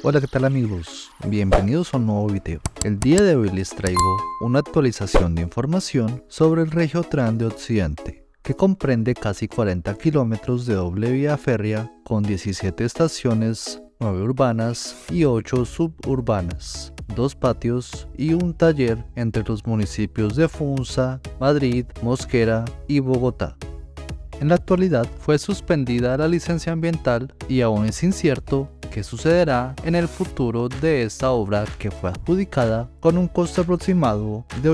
Hola, ¿qué tal amigos? Bienvenidos a un nuevo video. El día de hoy les traigo una actualización de información sobre el Regiotram de Occidente, que comprende casi 40 kilómetros de doble vía férrea con 17 estaciones, 9 urbanas y 8 suburbanas, 2 patios y un taller entre los municipios de Funza, Madrid, Mosquera y Bogotá. En la actualidad fue suspendida la licencia ambiental y aún es incierto qué sucederá en el futuro de esta obra que fue adjudicada con un costo aproximado de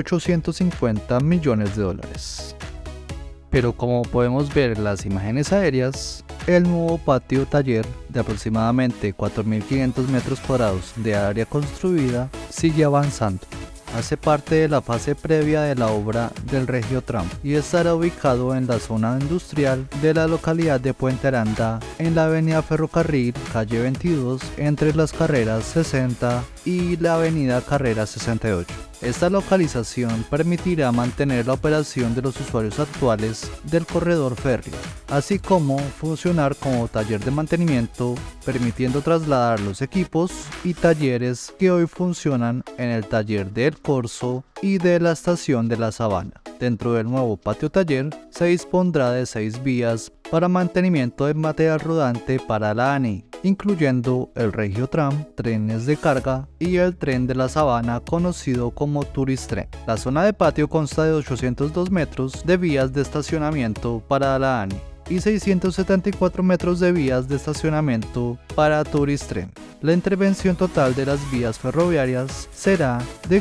850 millones de dólares. Pero como podemos ver en las imágenes aéreas, el nuevo patio taller de aproximadamente 4.500 metros cuadrados de área construida sigue avanzando. Hace parte de la fase previa de la obra del Regiotram y estará ubicado en la zona industrial de la localidad de Puente Aranda, en la avenida Ferrocarril, calle 22, entre las carreras 60 y la avenida Carrera 68. Esta localización permitirá mantener la operación de los usuarios actuales del corredor férreo, así como funcionar como taller de mantenimiento, permitiendo trasladar los equipos y talleres que hoy funcionan en el taller del Corso y de la estación de la Sabana. Dentro del nuevo patio taller se dispondrá de 6 vías para mantenimiento de material rodante para la ANI, incluyendo el Regiotram, trenes de carga y el tren de la Sabana conocido como Turistren. La zona de patio consta de 802 metros de vías de estacionamiento para la ANI y 674 metros de vías de estacionamiento para Turistren. La intervención total de las vías ferroviarias será de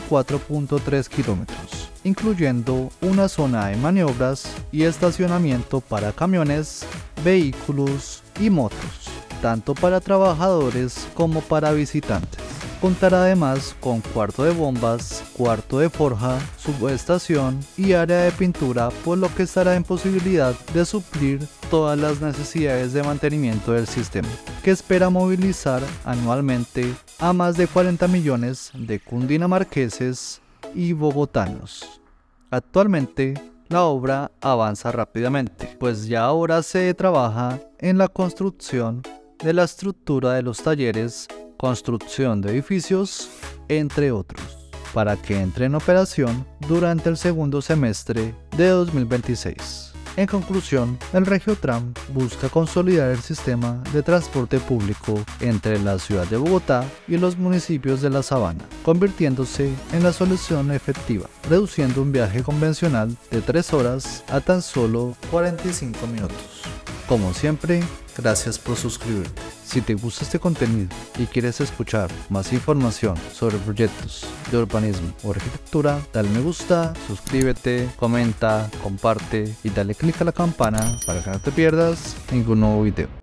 4.3 kilómetros, incluyendo una zona de maniobras y estacionamiento para camiones, vehículos y motos, tanto para trabajadores como para visitantes. Contará además con cuarto de bombas, cuarto de forja, subestación y área de pintura, por lo que estará en posibilidad de suplir todas las necesidades de mantenimiento del sistema, que espera movilizar anualmente a más de 40 millones de cundinamarqueses y bogotanos. Actualmente, la obra avanza rápidamente, pues ya ahora se trabaja en la construcción de la estructura de los talleres, construcción de edificios, entre otros, para que entre en operación durante el segundo semestre de 2026. En conclusión, el Regiotram busca consolidar el sistema de transporte público entre la ciudad de Bogotá y los municipios de la Sabana, convirtiéndose en la solución efectiva, reduciendo un viaje convencional de 3 horas a tan solo 45 minutos. Como siempre, gracias por suscribirte. Si te gusta este contenido y quieres escuchar más información sobre proyectos de urbanismo o arquitectura, dale me gusta, suscríbete, comenta, comparte y dale click a la campana para que no te pierdas ningún nuevo video.